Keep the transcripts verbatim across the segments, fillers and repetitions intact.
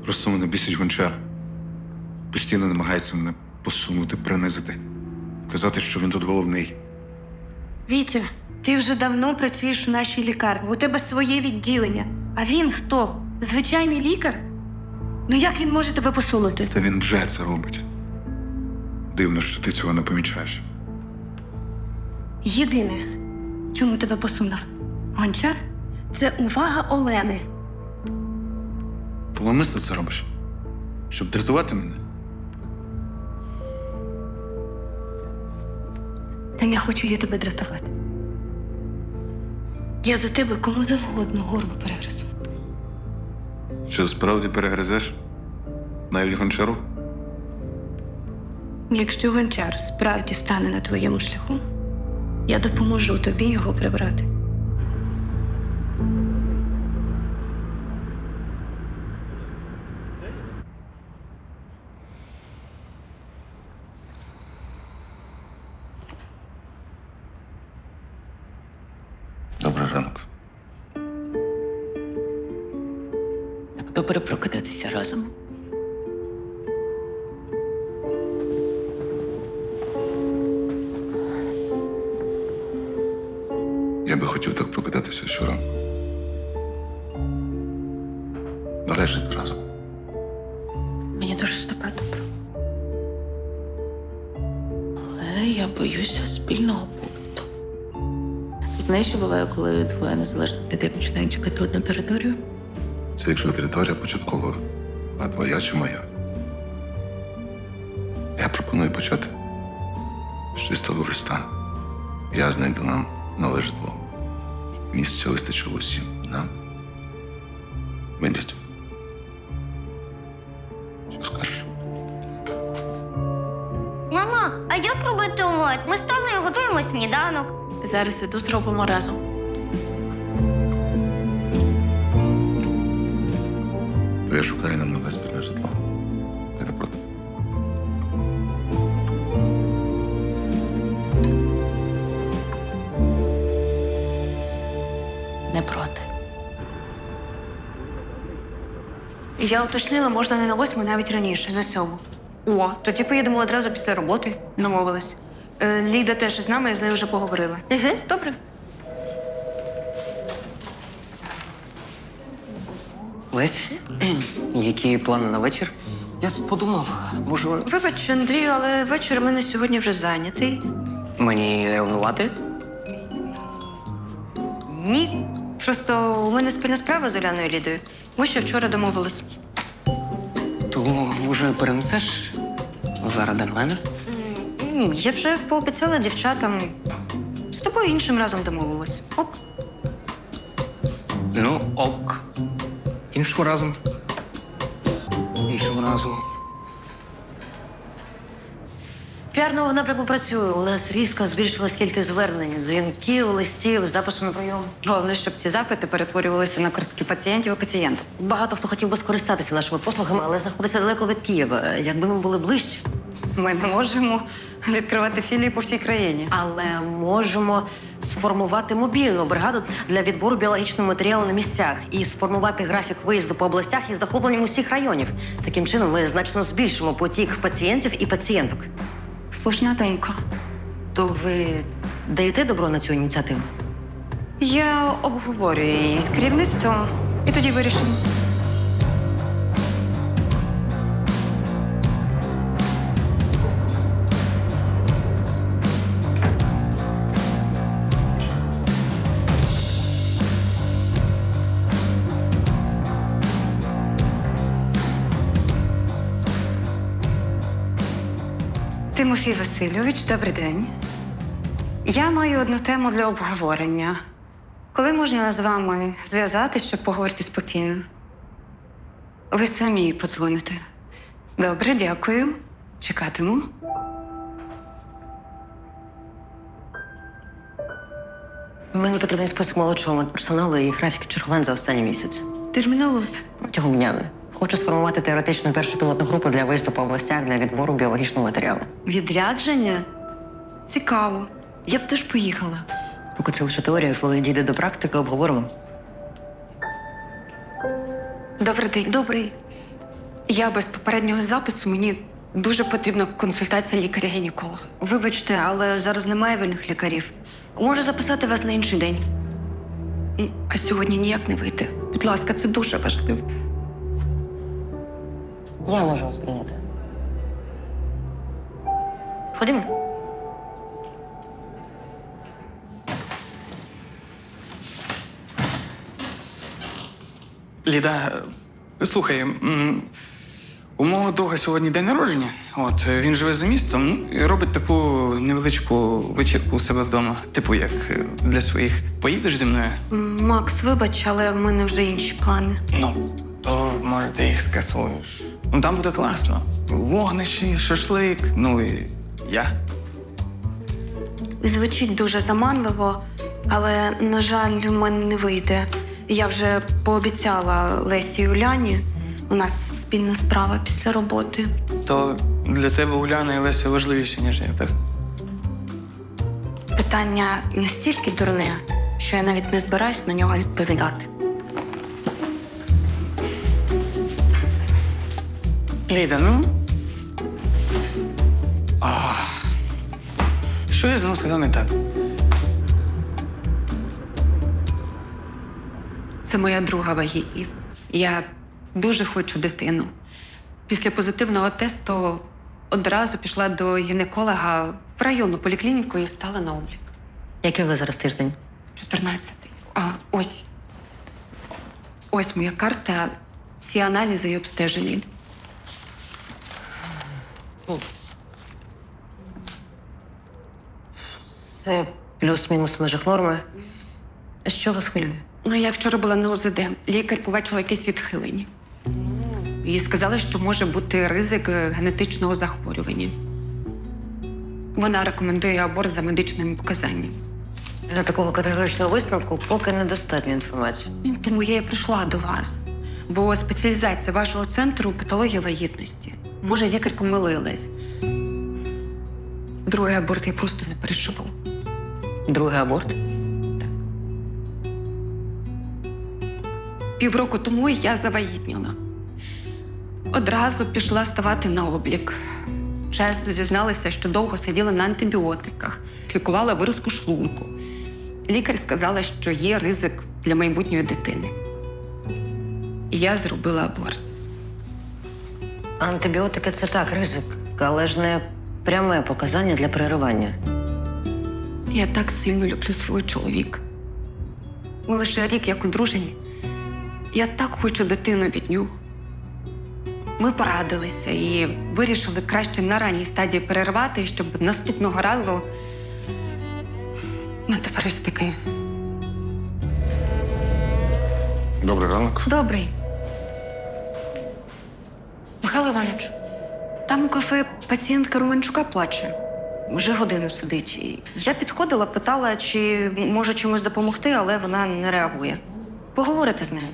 Просто мене бісить Гончар. Постійно намагається мене посунути, принизити. Казати, що він тут головний. Вітя, ти вже давно працюєш у нашій лікарні. У тебе своє відділення. А він хто? Звичайний лікар? Ну як він може тебе посунути? Та він вже це робить. Дивно, що ти цього не помічаєш. Єдине, чому тебе посунув Гончар, це увага Олени. Ти навмисно це робиш? Щоб дратувати мене? Та не хочу я тебе дратувати. Я за тебе кому завгодно горло перегризу. Що, справді перегризеш? Навіть Гончару? Якщо Гончар справді стане на твоєму шляху, я допоможу тобі його прибрати. Добрий ранок. Так добре прокидатися разом. Я би хотів так прокидатися щоранку. Давай жити разом. Мені дуже з тобою добре. Але я боюся спільного побуту. Знаєш, що буває, коли двоє незалежних людей починають чекати одну територію? Це якщо територія початкова, а твоя чи моя. Я пропоную почати з чистого листа. Я знайду нам нове житло. Місця вистачило усім. Нам. Ми дітям. Що скажеш? Мама, а як робити омлет? Ми з Таною готуємо сніданок. Зараз іду зробимо разом. То я шукаю нам нове спільне житло. Ти не проти? Не проти. Я уточнила, можна не на восьму, навіть раніше, на сьому. О, тоді поїдемо одразу після роботи. Домовились. Е, Ліда теж з нами, я з нею вже поговорила. Угу. Добре. Лесь, які плани на вечір? Я подумав, може, Вибач, Андрію, але вечір у мене сьогодні вже зайнятий. мені ревнувати? Ні. Просто у мене спільна справа з Уляною Лідою. Ми ще вчора домовились. То, може, перенесеш заради мене? М, Я вже пообіцяла дівчатам. З тобою іншим разом домовилась. Ок. Ну, ок. Іншим разом. Іншим разом. Піарного напрямку працює. У нас різко збільшилась кількість звернень, дзвінків, листів, запису на прийом. Головне, щоб ці запити перетворювалися на картки пацієнтів і пацієнтів. Багато хто хотів би скористатися нашими послугами, але знаходиться далеко від Києва. Якби ми були ближче. Ми не можемо відкривати філії по всій країні. Але можемо сформувати мобільну бригаду для відбору біологічного матеріалу на місцях і сформувати графік виїзду по областях із захопленням усіх районів. Таким чином ми значно збільшимо потік пацієнтів і пацієнток. Слушна думка. То ви даєте добро на цю ініціативу? Я обговорюю її з керівництвом і тоді вирішимо. Тимофій Васильович, добрий день. Я маю одну тему для обговорення. Коли можна з вами зв'язатися, щоб поговорити спокійно? Ви самі подзвоните. Добре, дякую. Чекатиму. Мені потрібен список молодшого медперсоналу і графіки чергувань за останній місяць. Терміново. Протягом дня. Хочу сформувати теоретичну першу пілотну групу для виїзду по областях для відбору біологічного матеріалу. Відрядження? Цікаво. Я б теж поїхала. Поки це лише теорія, коли дійде до практики, обговоримо. Добрий день. Добрий. Я без попереднього запису, мені дуже потрібна консультація лікаря-гінеколога. Вибачте, але зараз немає вільних лікарів. Можу записати вас на інший день. М, А сьогодні ніяк не вийти. Будь ласка, це дуже важливо. Я можу вас прийняти. Ходімо. Ліда, слухай, м, у мого друга сьогодні день народження. От він живе за містом ну, і робить таку невеличку вечірку у себе вдома. Типу, як е, для своїх. Поїдеш зі мною? М, Макс, вибач, але в мене вже інші плани. Ну, то може ти їх скасуєш. Ну там буде класно. Вогнище, шашлик, ну і я. Звучить дуже заманливо, але, на жаль, в мене не вийде. Я вже пообіцяла Лесі і Уляні. У нас спільна справа після роботи. То для тебе Уляна і Леся важливіші, ніж я, так? Питання настільки дурне, що я навіть не збираюсь на нього відповідати. Ліда, ну. А, що я знову сказав не так? Це моя друга вагітність. Я дуже хочу дитину. Після позитивного тесту одразу пішла до гінеколога в районну поліклініку і стала на облік. Який ви зараз тиждень? чотирнадцятий. А ось. Ось моя карта, всі аналізи і обстеження. Це плюс-мінус в межах норми. Що вас хвилює? Ну, я вчора була на О З Д. Лікар побачила якесь відхилення. І сказала, що може бути ризик е, генетичного захворювання. Вона рекомендує аборт за медичними показаннями. Для такого категоричного висновку поки недостатньо інформації. Тому я і прийшла до вас. Бо спеціалізація вашого центру – патологія вагітності. Може, лікар помилилась. Другий аборт я просто не переживу. Другий аборт? Півроку тому я завагітніла. Одразу пішла ставати на облік. Чесно зізналася, що довго сиділа на антибіотиках, лікувала виразку шлунку. Лікар сказала, що є ризик для майбутньої дитини. І я зробила аборт. Антибіотики – це так, ризик, але ж не пряме показання для переривання. Я так сильно люблю свого чоловіка. Ми лише рік як одружені. Я так хочу дитину від нього. Ми порадилися і вирішили краще на ранній стадії перервати, щоб наступного разу. Ну, тепер ось таки. Добрий ранок. Добрий. Михайло Іванович, Там у кафе пацієнтка Романчука плаче. Вже годину сидить. І я підходила, питала, чи може чимось допомогти, але вона не реагує. Поговорите з нею.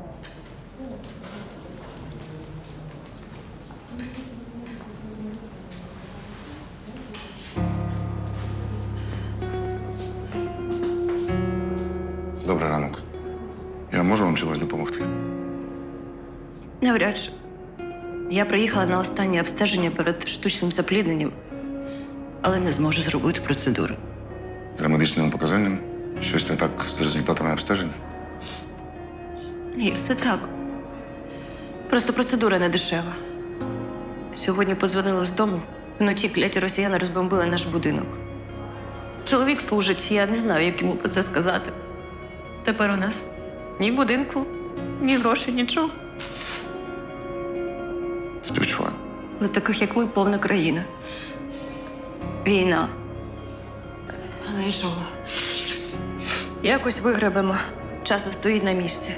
Добрий ранок. Я можу вам чимось допомогти? Навряд чи. Я приїхала на останнє обстеження перед штучним заплідненням, але не зможу зробити процедуру. За медичними показаннями? Щось не так з результатами обстежень? Ні, все так. Просто процедура не дешева. Сьогодні подзвонили з дому. Вночі кляті росіяни розбомбили наш будинок. Чоловік служить, я не знаю, як йому про це сказати. Тепер у нас ні будинку, ні грошей, нічого. Співчуваю. Але таких, як ми, повна країна. Війна. Але нічого. Якось вигребемо. Час не стоїть на місці.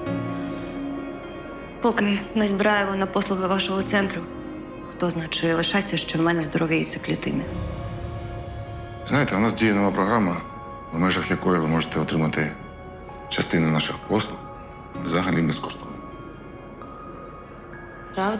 Поки не збираємо на послуги вашого центру, хто знає, чи лишаться, що в мене здоров'яються клітини. Знаєте, у нас діє нова програма, в межах якої ви можете отримати частину наших послуг взагалі безкоштовно. Правда?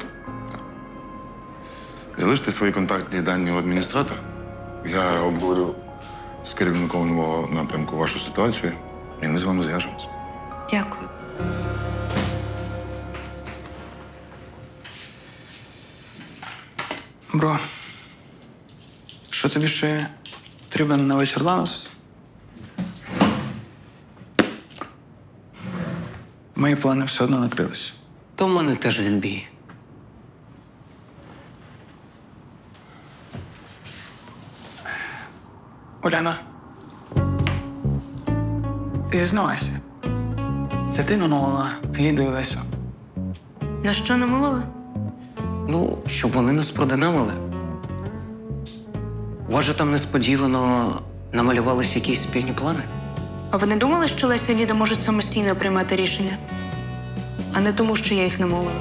Залиште свої контактні дані у адміністратора. Я обговорю з керівником нового напрямку вашу ситуацію, і ми з вами зв'яжемося. дякую. Бро, що тобі ще потрібен на вечір Ланос? Мої плани все одно накрилися. То в мене теж відбій. Уляна, зізнавайся. Це ти намовила Ліду і Лесю? На що намовили? Ну, щоб вони нас продинамили. У вас же там несподівано намалювалися якісь спільні плани? А ви не думали, що Леся і Ліда можуть самостійно приймати рішення? А не тому, що я їх намовила.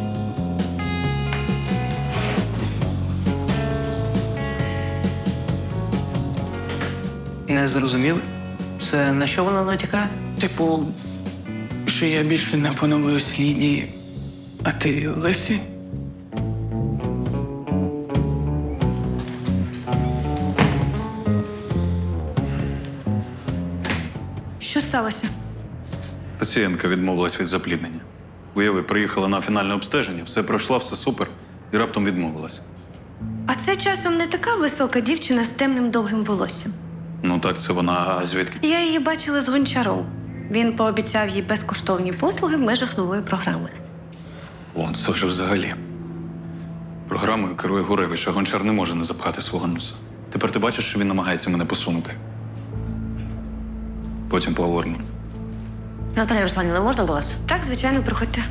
Не зрозуміли? Це на що вона натякає? Типу, що я більше не подобаюсь Ліді, а ти Лесі? Що сталося? Пацієнтка відмовилась від запліднення. Уяви, приїхала на фінальне обстеження, все пройшло, все супер, і раптом відмовилась. А це часом не така висока дівчина з темним довгим волоссям. Ну так, це вона, а звідки? Я її бачила з Гончаром. Він пообіцяв їй безкоштовні послуги в межах нової програми. О, це вже взагалі. Програмою керує Гуревич, а Гончар не може не запхати свого носа. Тепер ти бачиш, що він намагається мене посунути. Потім поговоримо. Наталя Русланівна, можна до вас? Так, звичайно, приходьте.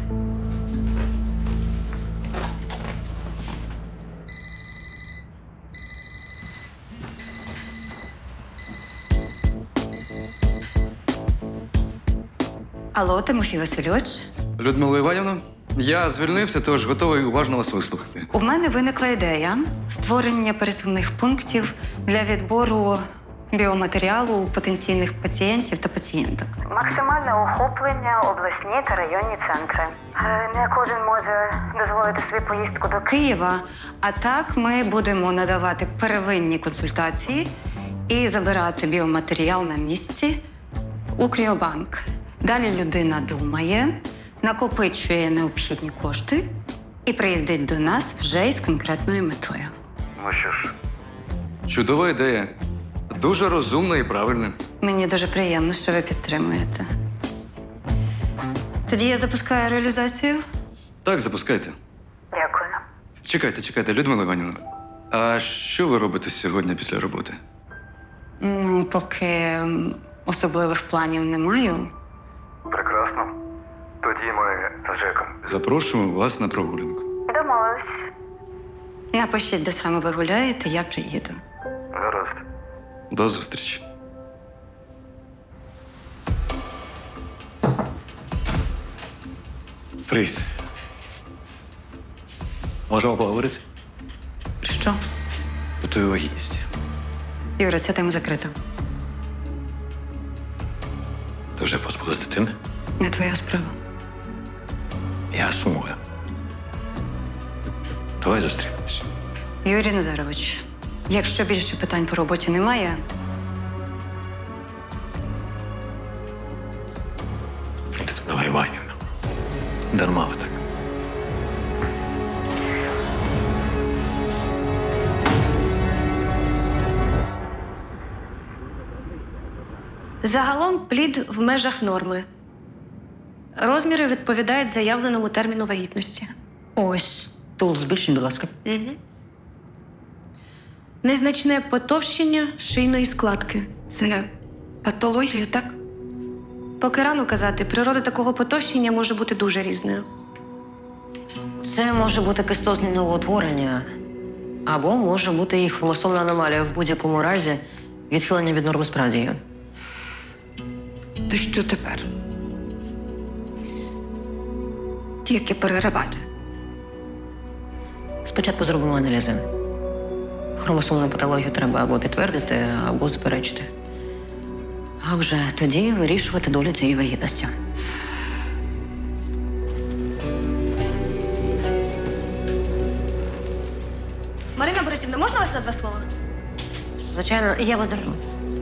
Алло, Тимофій Васильович. Людмила Іванівна, я звільнився, тож готовий уважно вас вислухати. У мене виникла ідея створення пересувних пунктів для відбору біоматеріалу у потенційних пацієнтів та пацієнток. Максимальне охоплення обласні та районні центри. Е, Не кожен може дозволити собі поїздку до Києва. А так ми будемо надавати первинні консультації і забирати біоматеріал на місці у кріобанк. Далі людина думає, накопичує необхідні кошти і приїздить до нас вже із конкретною метою. Ну що ж, чудова ідея. Дуже розумна і правильна. Мені дуже приємно, що ви підтримуєте. Тоді я запускаю реалізацію. Так, запускайте. Дякую. Чекайте, чекайте, Людмила Іванівна. А що ви робите сьогодні після роботи? Ну, поки м, особливих планів не маю. Прекрасно. Тоді ми з Джеком запрошуємо вас на прогулянку. Домовились. Напишіть, де саме ви гуляєте, я приїду. Гаразд. До зустрічі. Привіт. Можемо поговорити? Що? Про твою вагітність. Юра, ця тема закрита. Ти вже позбулась дитини? Не твоя справа. Я сумую. Давай зустрінемось. Юрій Назарович, якщо більше питань по роботі немає, Давай, Іванівна. Дарма ви так. Загалом плід в межах норми. Розміри відповідають заявленому терміну вагітності. Ось. Тул збільшень, будь ласка. Угу. Незначне потовщення шийної складки. Це патологія, так? Поки рано казати, природа такого потовщення може бути дуже різною. Це може бути кистозне новоутворення, або може бути і хромосомна аномалія. В будь-якому разі відхилення від норми справді є. То що тепер? Тільки переривати. Спочатку зробимо аналізи. Хромосомну патологію треба або підтвердити, або заперечити. А вже тоді вирішувати долю цієї вагітності. Марина Борисівна, можна вас на два слова? Звичайно, я вас зроблю.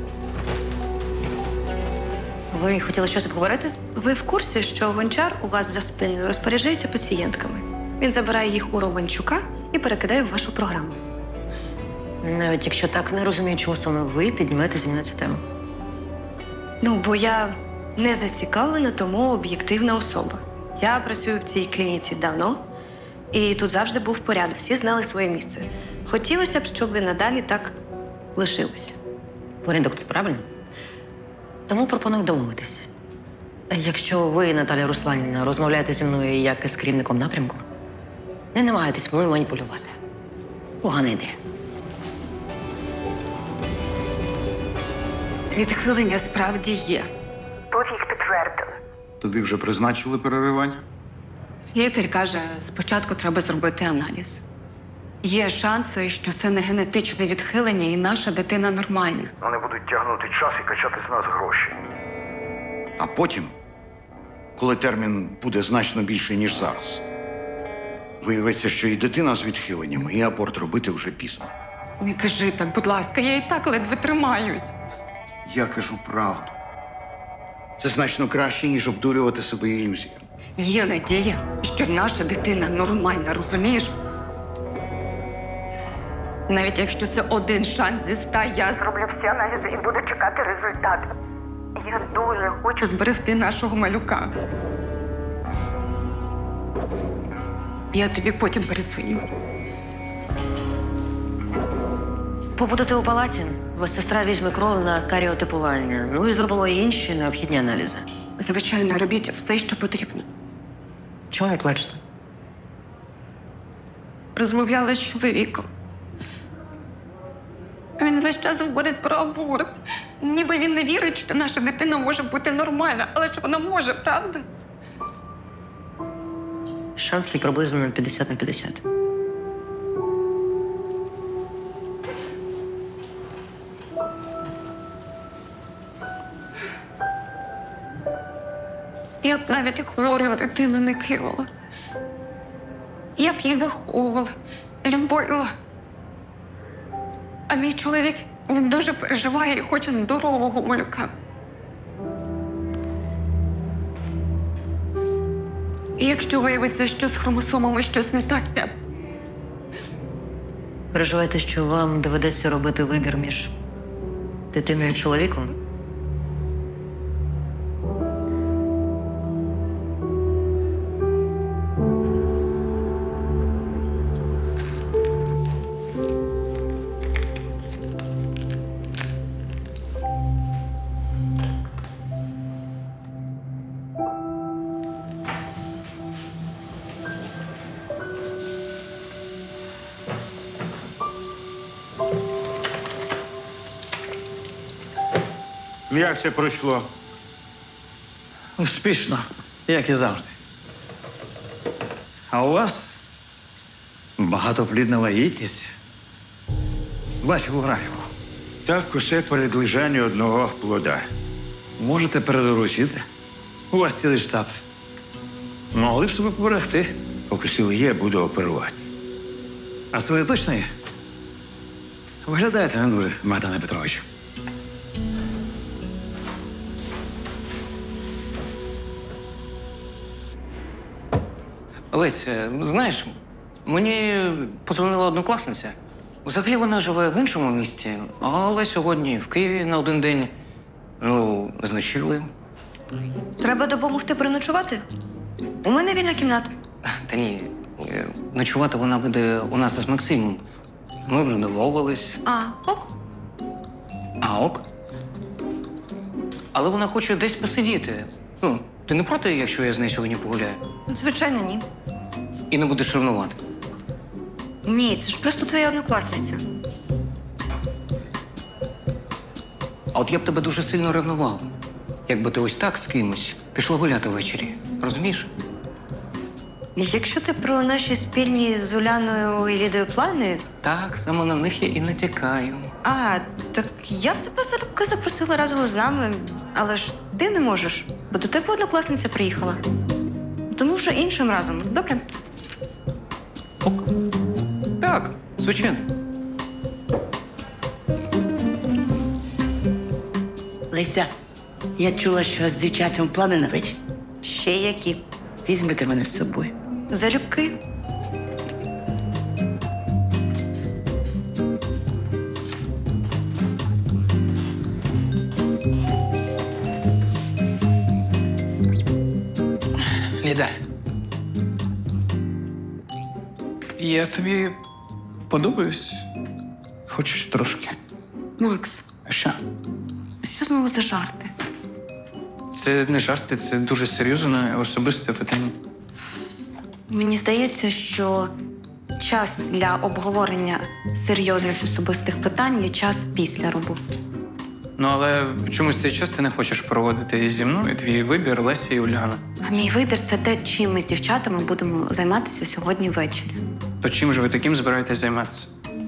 Ви хотіли щось обговорити? Ви в курсі, що Гончар у вас за спиною розпоряджається пацієнтками? Він забирає їх у Романчука і перекидає в вашу програму. Навіть якщо так, не розумію, чому саме ви піднімаєте зі мною цю тему. Ну, бо я не зацікавлена, тому об'єктивна особа. Я працюю в цій клініці давно, і тут завжди був порядок. Всі знали своє місце. Хотілося б, щоб і надалі так лишилося. Порядок – це правильно. Тому пропоную домовитись. Якщо ви, Наталя Русланівна, розмовляєте зі мною як із керівником напрямку, не намагайтесь мною маніпулювати. Погана ідея. Відхилення справді є. Тут їх підтвердили. Тобі вже призначили переривання? Лікар каже, спочатку треба зробити аналіз. Є шанси, що це не генетичне відхилення, і наша дитина нормальна. Вони будуть тягнути час і качати з нас гроші. А потім, коли термін буде значно більший, ніж зараз, виявиться, що і дитина з відхиленнями, і аборт робити вже пізно. Не кажи так, будь ласка, я і так ледве тримаюсь. Я кажу правду. Це значно краще, ніж обдурювати себе ілюзіями. Є надія, що наша дитина нормальна, розумієш? Навіть якщо це один шанс зі ста, я Зроблю всі аналізи і буду чекати результат. Я дуже хочу. зберегти нашого малюка. Я тобі потім передзвоню. Побудете у палаті, ваша сестра візьме кров на каріотипування, ну і зробимо інші необхідні аналізи. Звичайно, робіть все, що потрібно. Чому ви плачете? Розмовляла з чоловіком. Він весь час говорить про аборт. Ніби він не вірить, що наша дитина може бути нормальна, але ж вона може, правда? Шанси приблизно п'ятдесят на п'ятдесят. Я б навіть як хвору дитину не кинула. Я б її виховувала, любила. А мій чоловік, він дуже переживає і хоче здорового малюка. І якщо виявиться, що з хромосомами щось не так, я... Переживаєте, що вам доведеться робити вибір між дитиною і чоловіком? Як все пройшло? Успішно, як і завжди. А у вас багатоплідна вагітність. Бачив у графіку. Так усе передлежання одного плода. Можете передоручити. У вас цілий штат. Могли б себе поберегти. Поки сили є, буду оперувати. А сили точно є? Виглядаєте не дуже, Богдане Петрович. Лесь, знаєш, мені подзвонила однокласниця. Взагалі вона живе в іншому місті, але сьогодні в Києві на один день. Ну, з ночівлею. Треба допомогти переночувати? У мене вільна кімната. Та ні, ночувати вона буде у нас із Максимом. Ми вже домовились. А, ок. А ок. Але вона хоче десь посидіти. Ну, ти не проти, якщо я з нею сьогодні погуляю? Звичайно, ні. І не будеш ревнувати? Ні, це ж просто твоя однокласниця. А от я б тебе дуже сильно ревнував, якби ти ось так з кимось пішла гуляти ввечері. Розумієш? Якщо ти про наші спільні з Уляною і Лідою плани. Так, саме на них я і натякаю. А, так я б тебе залюбки запросила разом з нами, але ж ти не можеш, бо до тебе однокласниця приїхала. Тому вже іншим разом, добре? Так, звичайно. Леся, я чула, що з дівчатами плани на вечір. Ще які? Візьмете мене з собою. Залюбки. Ліда. Я тобі подобаюсь? Хоч трошки. Макс, А що? що знову за жарти? Це не жарти, це дуже серйозне особисте питання. Мені здається, що час для обговорення серйозних особистих питань є час після роботи. Ну, але чомусь цей час ти не хочеш проводити зі мною. Твій вибір Леся і Уляна. А мій вибір це те, чим ми з дівчатами будемо займатися сьогодні ввечері. То чим же ви таким збираєтесь займатися?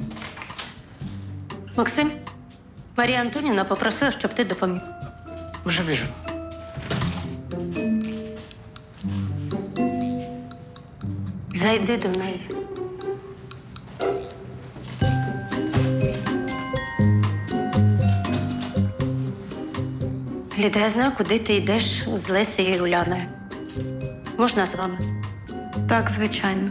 Максим, Марія Антонівна попросила, щоб ти допоміг. Вже біжу. Зайди до неї. Ліда, я знаю, куди ти йдеш з Лесею і Уляною. Можна з вами? Так, звичайно.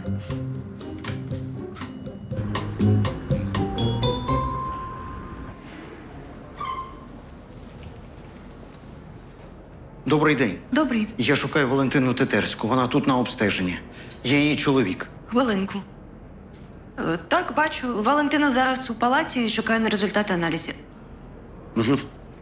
Добрий день. Добрий. Я шукаю Валентину Тетерську. Вона тут на обстеженні. Я її чоловік. Хвилинку. Е, Так, бачу. Валентина зараз у палаті і шукає на результати аналізів. Угу.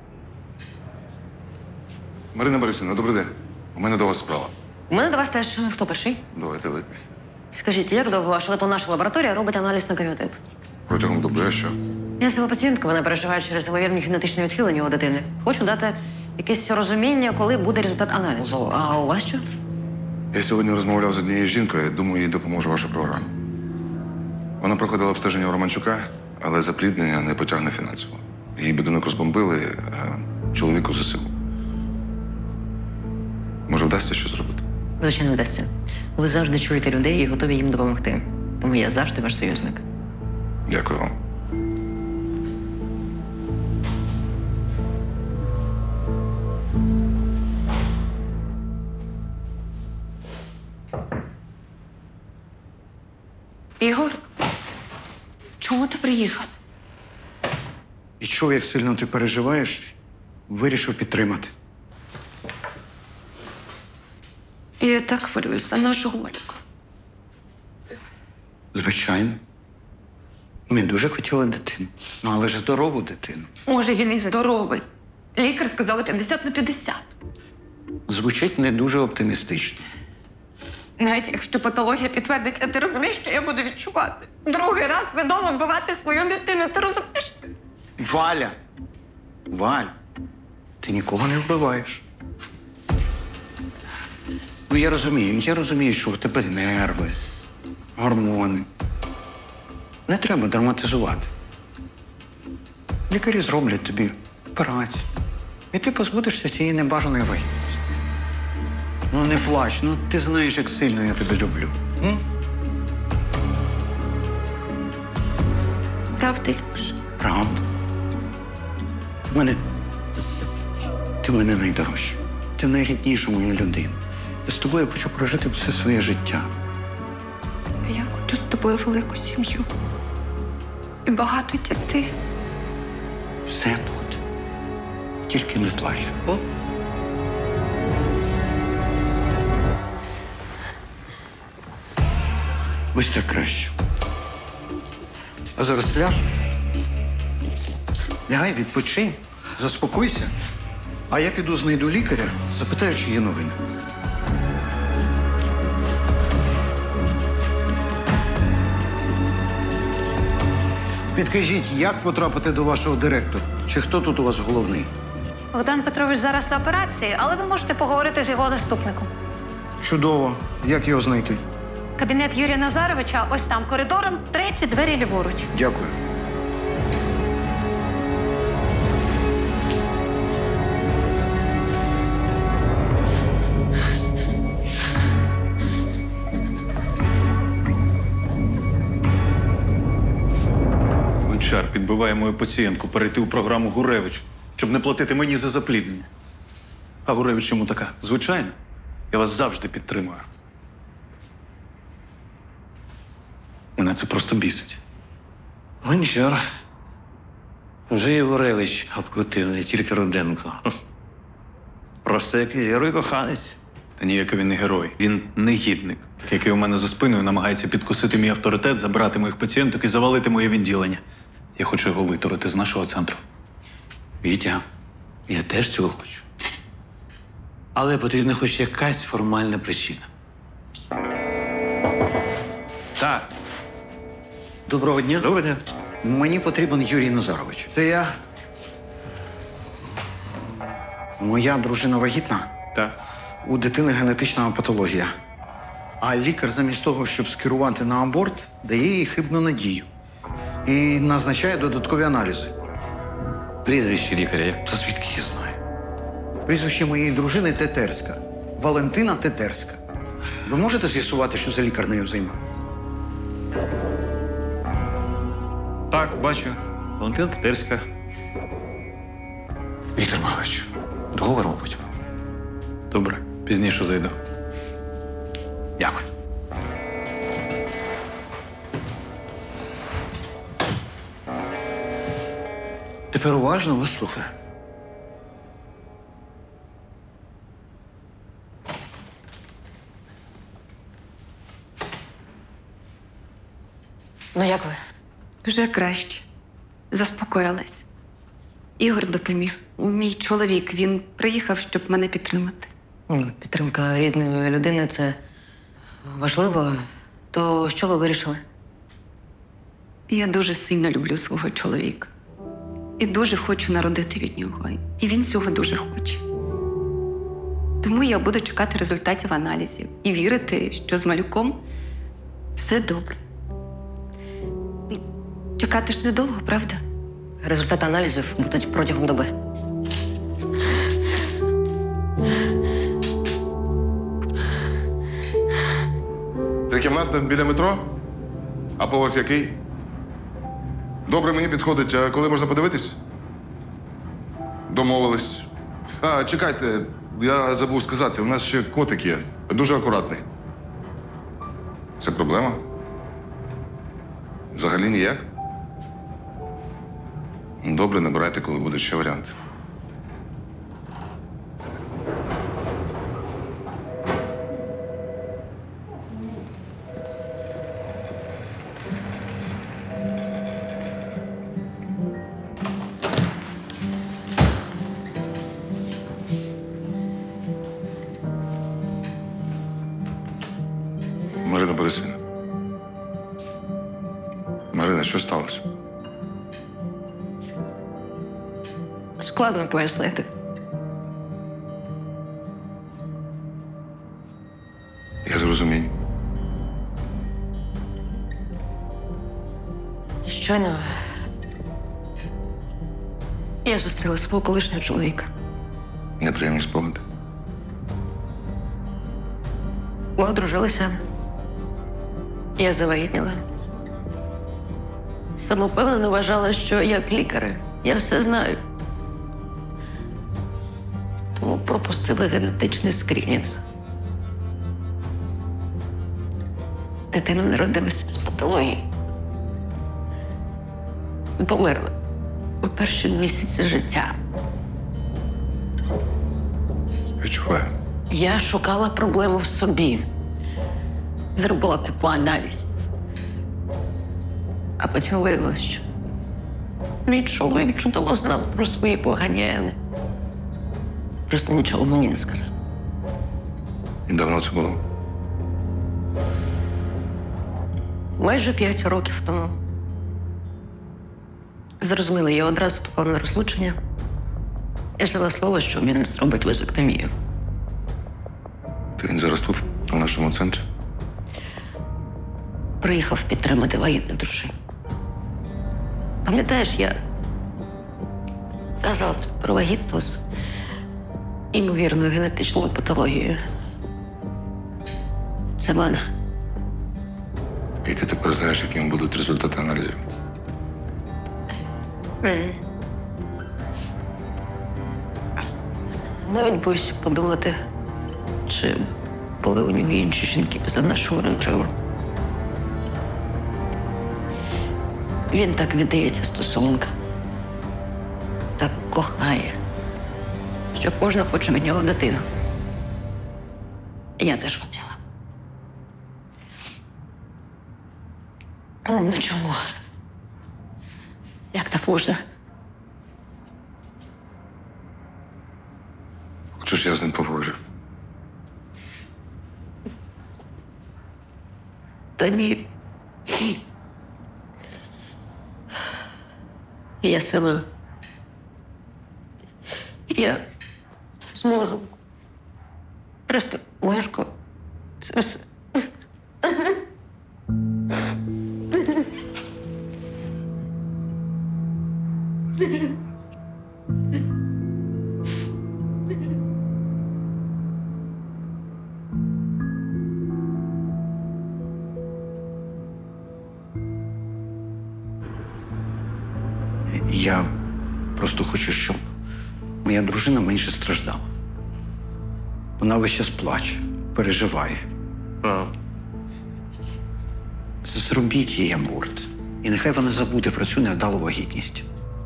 Марина Борисівна, добрий день. У мене до вас справа. У мене до вас теж хто перший? Давайте ви. Скажіть, як довго ваша наша лабораторія робить аналіз на каріотип? Протягом доби, а що? Я взяла пацієнтку, вона переживає через ймовірні генетичні відхилення у дитини. Хочу дати якесь розуміння, коли буде результат аналізу. А у вас що? Я сьогодні розмовляв з однією жінкою, думаю, їй допоможе ваша програма. Вона проходила обстеження у Романчука, але запліднення не потягне фінансово. Її будинок розбомбили, а чоловіку ЗСУ. Може, вдасться щось зробити? Звичайно, вдасться. Ви завжди чуєте людей і готові їм допомогти. Тому я завжди ваш союзник. Дякую вам. Ігор, чому ти приїхав? І чув, як сильно ти переживаєш, вирішив підтримати. Я так хвилююся за нашого малюка. Звичайно. Ми дуже хотіли дитину. Ну, але ж здорову дитину. Може, він і здоровий. Лікар сказали п'ятдесят на п'ятдесят. Звучить не дуже оптимістично. Навіть якщо патологія підтвердиться, ти розумієш, що я буду відчувати? Другий раз свідомо вбивати свою дитину, ти розумієш? Валя! Валь, ти нікого не вбиваєш. Ну, я розумію, я розумію, що у тебе нерви, гормони. Не треба драматизувати. Лікарі зроблять тобі операцію. І ти позбудешся цієї небажаної вагітності. Ну, не плач, ну ти знаєш, як сильно я тебе люблю. М? Правда, Ілюш? Правда. В мене... Ти в мене найдорожча. Ти найрідніша моя людина. Я з тобою хочу прожити все своє життя. Я хочу з тобою велику сім'ю. І багато дітей. Все буде. Тільки не плач. О? Ось так краще. А зараз ляж. Лягай, відпочинь, заспокойся. А я піду знайду лікаря, запитаю, чи є новини. Підкажіть, як потрапити до вашого директора? Чи хто тут у вас головний? Богдан Петрович зараз на операції, але ви можете поговорити з його заступником. Чудово. Як його знайти? Кабінет Юрія Назаровича ось там коридором, треті двері ліворуч. Дякую. Гончар підбиває мою пацієнтку перейти у програму Гуревич, щоб не платити мені за запліднення. А Гуревич йому така: звичайно, я вас завжди підтримую. Мене це просто бісить. Гончар. Вже і Гуревич обкрутив, не тільки Руденко. Просто якийсь герой коханець. Та ніякий він не герой. Він негідник, який у мене за спиною намагається підкусити мій авторитет, забрати моїх пацієнток і завалити моє відділення. Я хочу його витурити з нашого центру. Вітя, я теж цього хочу. Але потрібна хоч якась формальна причина. Так. Доброго дня. Доброго дня. Мені потрібен Юрій Назарович. Це я. Моя дружина вагітна. Так. У дитини генетична патологія. А лікар замість того, щоб скерувати на аборт, дає їй хибну надію. І назначає додаткові аналізи. Прізвище лікаря. я- Та звідки я знаю? Прізвище моєї дружини Тетерська. Валентина Тетерська. Ви можете з'ясувати, що за лікар нею займається? Так, бачу. Валентина Тетерська. Віктор Михайлович, договоримо потім. Добре, пізніше зайду. Дякую. Тепер уважно вас слухаю. Ну, як ви? Вже краще. Заспокоїлась. Ігор допоміг. Мій чоловік, він приїхав, щоб мене підтримати. Ну, підтримка рідної людини це важливо. То що ви вирішили? Я дуже сильно люблю свого чоловіка. І дуже хочу народити від нього. І він цього дуже хоче. Тому я буду чекати результатів аналізів і вірити, що з малюком все добре. Чекати ж недовго, правда? Результати аналізів будуть протягом доби. Трикімнатна біля метро? А поверх який? Добре, мені підходить. А коли можна подивитись? Домовились. А, чекайте, я забув сказати, у нас ще котик є. Дуже акуратний. Це проблема? Взагалі ніяк? Добре, набирайте, коли будуть ще варіанти. Марина Борисівна. Марина, що сталося? Складно пояснити. Я зрозумію. Щойно я зустріла свого колишнього чоловіка. Неприємні спогади. Ми одружилися. Я завагітніла. Самовпевнено вважала, що як лікар я все знаю. Тому пропустила генетичний скринінг. Дитина народилася з патології. Померла у перші місяці життя. Відчуваю. Я шукала проблему в собі. Зробила купу аналізів. А потім виявилося, що мій чоловік чудово знав про свої погані гени. Просто нічого мені не сказав. І давно це було? Майже п'ять років тому. Зрозуміла, я одразу подала на розлучення. Я ж дала слово, що він зробить вазектомію. То він зараз тут, у нашому центрі? Приїхав підтримати вагітну дружину. Пам'ятаєш, я казала про вагітну з імовірною генетичною патологією. Це вона. І ти тепер знаєш, якими будуть результати аналізів? Мгм. Навіть боюся подумати, чи були у нього інші жінки після нашого розриву. Він так віддається стосункам, так кохає, що кожна хоче від нього дитину. Я теж хотіла. Але ну чому? Як так можна? Хочеш, я з ним поговорю? Та ні. Я силою. Я зможу. Просто важко. Це все. Я просто хочу, щоб моя дружина менше страждала. Вона весь час плаче, переживає. Зробіть їй аборт. І нехай вона забуде про цю невдалу вагітність.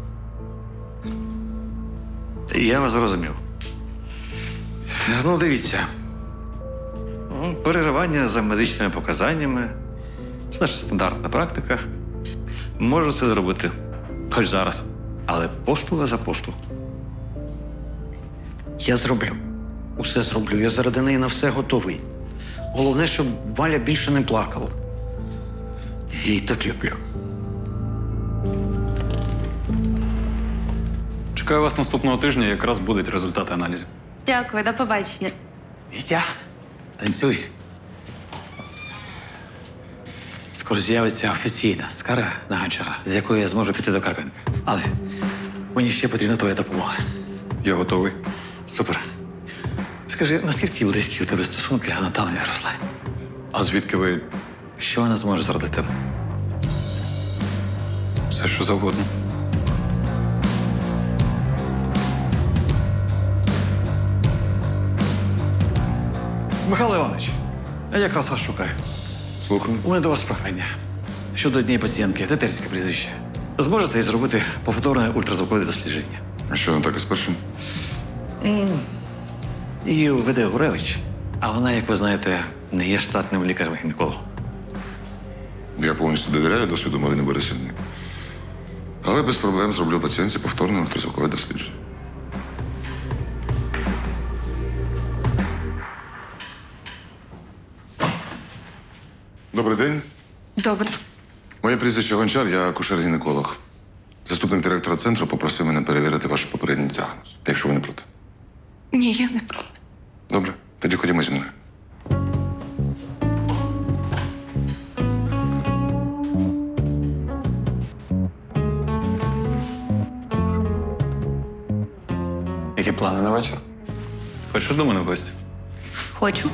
Я вас зрозумів. Ну, дивіться. Ну, переривання за медичними показаннями. Це наша стандартна практика. Можу це зробити хоч зараз. Але поштовх за поштовх. Я зроблю. Усе зроблю. Я заради неї на все готовий. Головне, щоб Валя більше не плакала. Я її так люблю. Чекаю вас наступного тижня, якраз будуть результати аналізів. Дякую, до побачення. Вітя, танцюй. Скоро з'явиться офіційна скарга на Гончара, з якої я зможу піти до Карпенка. Але мені ще потрібна твоя допомога. Я готовий. Супер. Скажи, наскільки близькі у тебе стосунки з Наталією Ярославівною? А звідки ви? Що вона зможе заради тебе? Все, що завгодно. Михайло Іванович, я якраз вас шукаю. Слухаю. У мене до вас прохання. Щодо однієї пацієнтки, тетерське прізвище. Зможете зробити повторне ультразвукове дослідження? А що не так із першим? Її веде Гуревич, а вона, як ви знаєте, не є штатним лікарем-гінекологом. Я повністю довіряю досвіду Марини Борисівни. Але без проблем зроблю пацієнтці повторне ультразвукове дослідження. Добрий день. Добре. Моє прізвище Гончар, я акушер-гінеколог. Заступник директора центру попросив мене перевірити ваш попередній діагноз, якщо ви не проти. Ні, я не проти. Добре, тоді ходімо зі мною. Які плани на вечір? Хочеш до мене в гості? Хочу.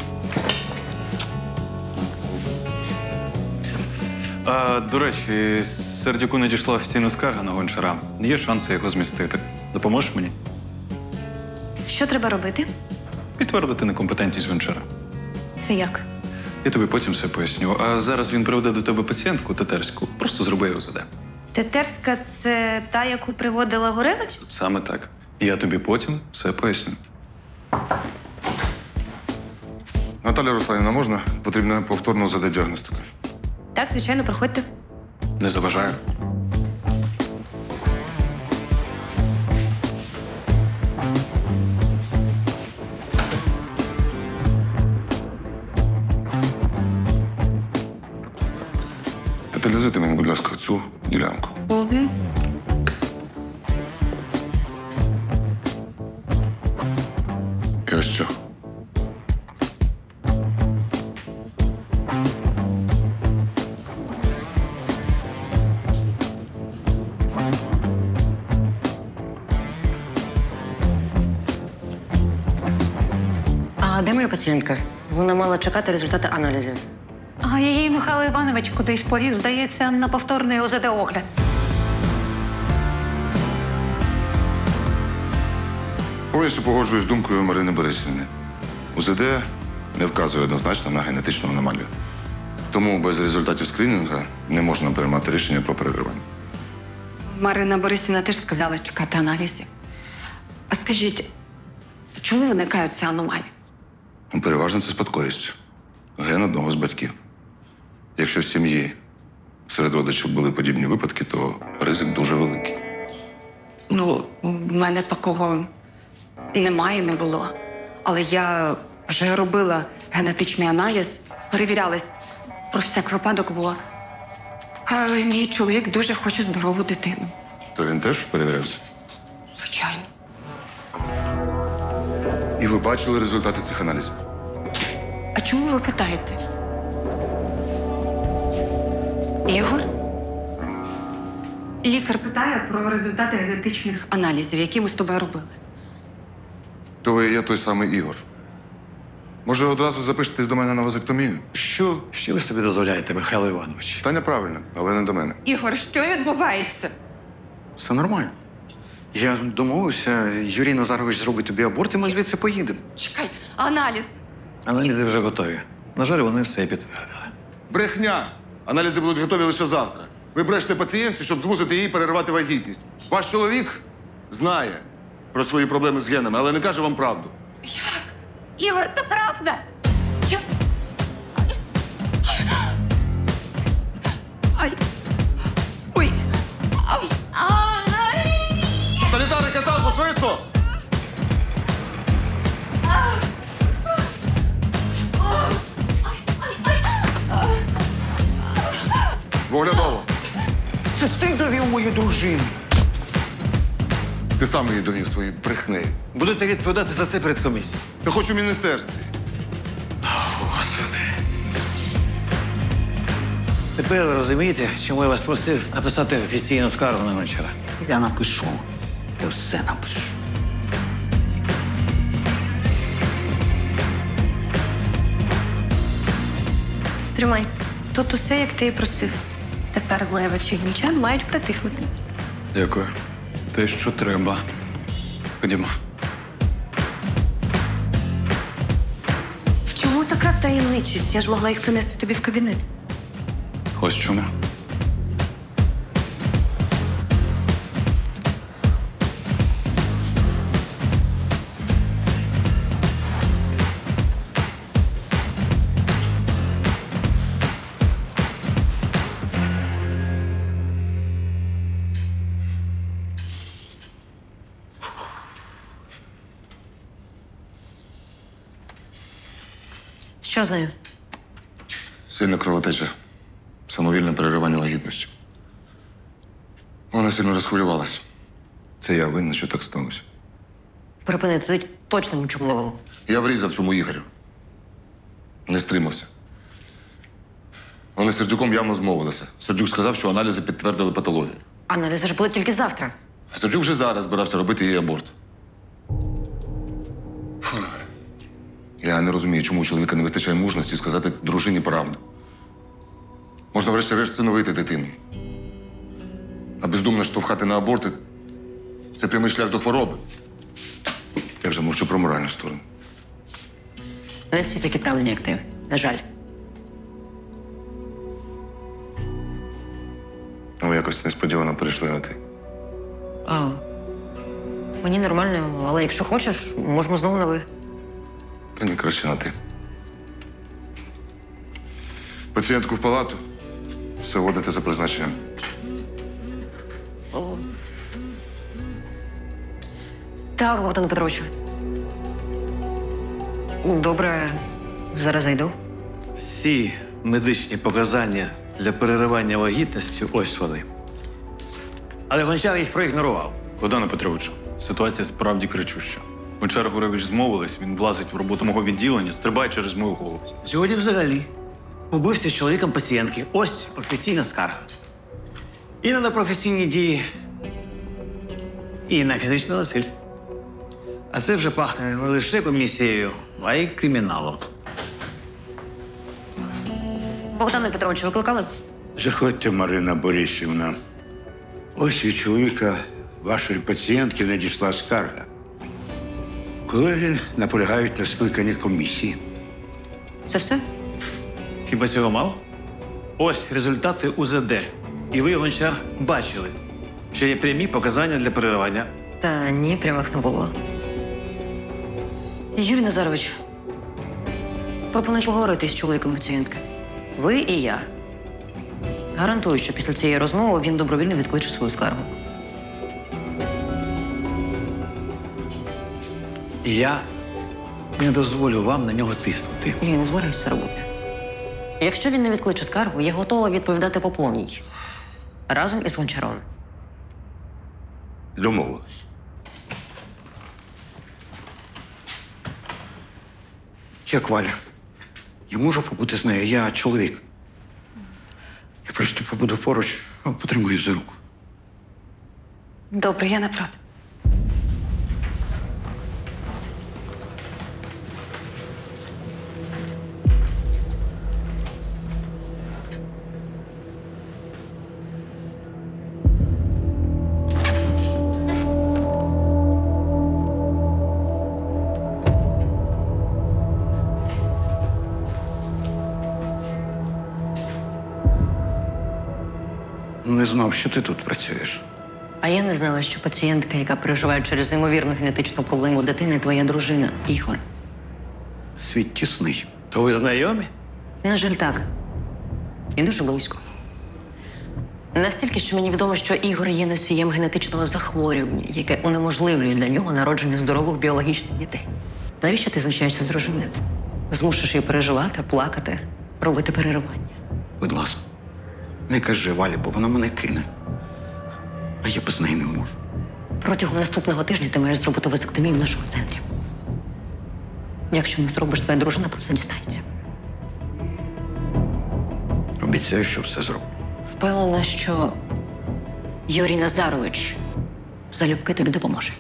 А, до речі, Сердюку надійшла офіційна скарга на Гончара. Є шанси його змістити. Допоможеш мені? Що треба робити? Підтвердити некомпетентність Гончара. Це як? Я тобі потім все поясню. А зараз він приведе до тебе пацієнтку тетерську. Просто зроби його ОЗД. Тетерська – це та, яку приводила Гуревич? Саме так. Я тобі потім все поясню. Наталя Русланівна, можна? Потрібна повторна ОЗД діагностика. Так, звичайно, проходьте. Не заважаю. Деталізуйте мені, будь ласка, цю ділянку. Угу. І ось цю. А де моя пацієнтка? Вона мала чекати результати аналізів. А її Михайло Іванович кудись повів, здається, на повторний ОЗД-огляд. Повністю погоджуюсь з думкою Марини Борисівни. УЗД не вказує однозначно на генетичну аномалію. Тому без результатів скринінгу не можна приймати рішення про переривання. Марина Борисівна теж сказала чекати аналізів. А скажіть, чому виникають ці аномалії? Ну, переважно це спадковість. Ген одного з батьків. Якщо в сім'ї серед родичів були подібні випадки, то ризик дуже великий. Ну, в мене такого немає, не було. Але я вже робила генетичний аналіз, перевірялась про всяк випадок, бо а, мій чоловік дуже хоче здорову дитину. То він теж перевірявся? Звичайно. І ви бачили результати цих аналізів? А чому ви питаєте? Ігор? Лікар питає про результати генетичних аналізів, які ми з тобою робили. То ви є той самий Ігор. Може, одразу запишетесь до мене на вазектомію? Що? Що ви собі дозволяєте, Михайло Іванович? Питання правильне, але не до мене. Ігор, що відбувається? Все нормально. Я домовився, Юрій Назарович зробить тобі аборт, і ми звідси поїдемо. Чекай, аналіз. Аналізи вже готові. На жаль, вони все підтвердили. Брехня! Аналізи будуть готові лише завтра. Ви брешете пацієнтці, щоб змусити її переривати вагітність. Ваш чоловік знає про свої проблеми з генами, але не каже вам правду. Ігор, це правда. Я... Ай. Ой. Ай. Ай. Санітари, каталку, швидко! Воглядово. Це ти довів мою дружину. Ти сам її довів своєю брехнею. Будете відповідати за це перед комісією. Та хоч у міністерстві. Господи. Тепер ви розумієте, чому я вас просив написати офіційну скаргу на Гончара? Я напишу. Я все напишу. Тримай. Тут усе, як ти і просив. Тепер Глевич і Гончар мають притихнути. Дякую. Те, що треба. Ходімо. В чому така таємничість? Я ж могла їх принести тобі в кабінет. Ось чому. Що з нею? Сильна кровотеча. Самовільне переривання вагітності. Вона сильно розхвилювалась. Це я винна, що так сталося. Припини, це точно нічого не було. Я врізав цьому Ігорю. Не стримався. Вони з Сердюком явно змовилися. Сердюк сказав, що аналізи підтвердили патологію. Аналізи ж були тільки завтра. Сердюк вже зараз збирався робити їй аборт. Фу. Я не розумію, чому у чоловіка не вистачає мужності сказати дружині правду. Можна врешті-решт всиновити дитину. А бездумно штовхати на аборти – це прямий шлях до хвороби. Я вже мовчу про моральну сторону. Не всі такі правильні, як ти. На жаль. Але якось несподівано перейшли на ти. А, мені нормально, але якщо хочеш, можемо знову на ви. Та ні, краще на ти. Пацієнтку в палату. Все вводите за призначенням. Так, Богдан Петровичу. Добре, зараз зайду. Всі медичні показання для переривання вагітності ось вони. Але Гончар їх проігнорував. Богдане Петровичу, ситуація справді кричуща. Гончар Гуревич змовились, він влазить в роботу мого відділення, стрибає через мою голову. Сьогодні взагалі побився з чоловіком пацієнтки. Ось офіційна скарга. І на непрофесійні дії, і на фізичне насильство. А це вже пахне не лише комісією, а й криміналом. Богдане Петровичу, викликали? Заходьте, Марина Борисівна. Ось від чоловіка вашої пацієнтки надійшла скарга. Колеги наполягають на скликанні комісії. Це все? Хіба цього мало? Ось результати УЗД. І ви, Гончар, бачили, що є прямі показання для переривання. Та ні, прямих не було. Юрій Назарович, пропоную поговорити з чоловіком пацієнтки. Ви і я. Гарантую, що після цієї розмови він добровільно відкличе свою скаргу. Я не дозволю вам на нього тиснути. Я не збираюся це робити. Якщо він не відкличе скаргу, я готова відповідати по повній. Разом із Гончаром. Домовились. Як Валя? Я можу побути з нею, я чоловік. Я просто побуду поруч, а потримаю за руку. Добре, я не проти. Не знав, що ти тут працюєш. А я не знала, що пацієнтка, яка переживає через ймовірну генетичну проблему дитини, твоя дружина Ігор. Світ тісний. То ви знайомі? На жаль, так. І дуже близько. Настільки, що мені відомо, що Ігор є носієм генетичного захворювання, яке унеможливлює для нього народження здорових біологічних дітей. Навіщо ти знущаєшся з дружини? Змушиш її переживати, плакати, робити переривання. Будь ласка, не кажи Валі, бо вона мене кине. А я без неї не можу. Протягом наступного тижня ти маєш зробити вазектомію в нашому центрі. Якщо не зробиш, твоя дружина про це дізнається. Обіцяю, що все зроблю. Впевнена, що Юрій Назарович залюбки тобі допоможе.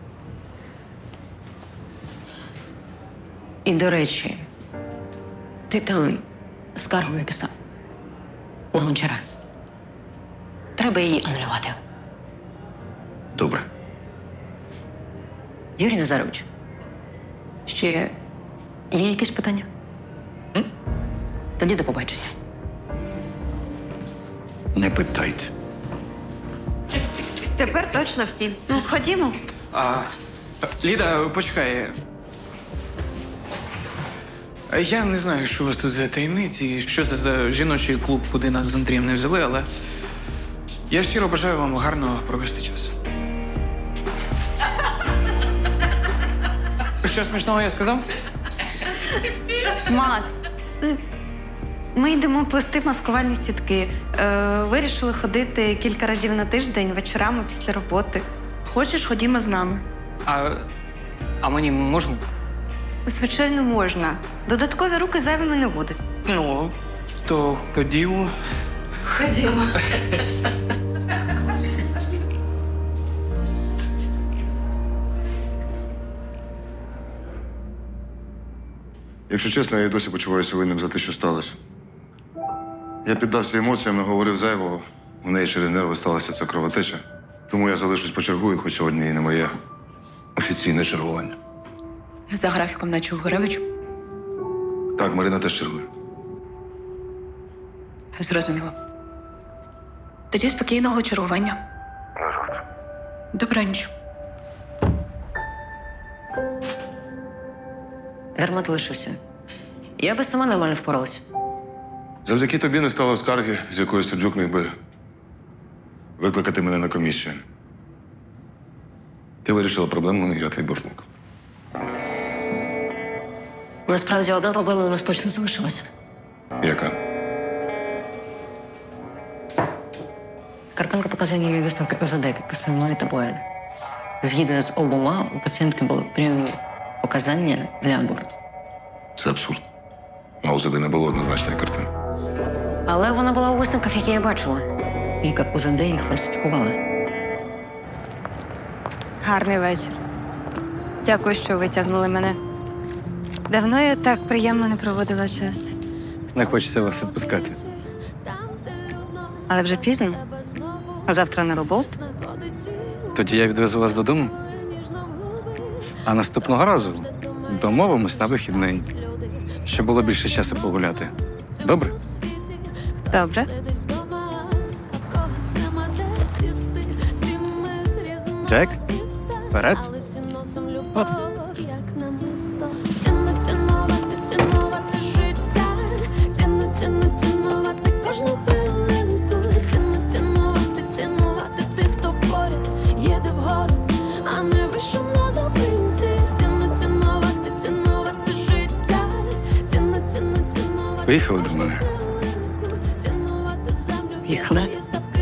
І, до речі, ти там скаргу написав на Гончара. Треба її анулювати. Добре. Юрій Назарович, ще є якісь питання? М? Тоді до побачення. Не питайте. Тепер точно всі. Ну, ходімо. А, Ліда, почекай. Я не знаю, що у вас тут за таємниці, що це за жіночий клуб, куди нас з Андрієм не взяли, але я щиро бажаю вам гарно провести час. Що смішного я сказав? Макс, ми йдемо плести маскувальні сітки. Е, вирішили ходити кілька разів на тиждень, вечорами після роботи. Хочеш, ходімо з нами. А, а мені можна? Звичайно, можна. Додаткові руки зайвими не будуть. Ну, то ходімо. Ходімо. Якщо чесно, я й досі почуваюся винним за те, що сталося. Я піддався емоціям, наговорив зайвого. У неї через нерви сталася ця кровотеча. Тому я залишусь почергую, хоч сьогодні і не моє офіційне чергування. За графіком наче у Гуревичу. Так, Марина теж чергує. Зрозуміло. Тоді спокійного чергування. Добраніч. Дарма ти лишився. Я би сама нормально впоралася. Завдяки тобі не стало скарги, з якої Сердюк міг би викликати мене на комісію. Ти вирішила проблему, я твій боржник. Насправді, одна проблема у нас точно залишилася. Яка? Карпенко показав її висновки ОЗД, підписані мною та Боян. Згідно з обома, у пацієнтки були прямі показання для аборту. Це абсурд. На ОЗД не було однозначної картини. Але вона була у висновках, які я бачила. Лікар УЗД їх фальсифікувала. Гарний вечір. Дякую, що витягнули мене. Давно я так приємно не проводила час. Не хочеться вас відпускати. Але вже пізно. А завтра на роботу. Тоді я відвезу вас додому. А наступного разу домовимось на вихідний, щоб було більше часу погуляти. Добре? Добре. Джек, вперед. Оп. Цінувати, цінувати Поїхали до мене. Їхали.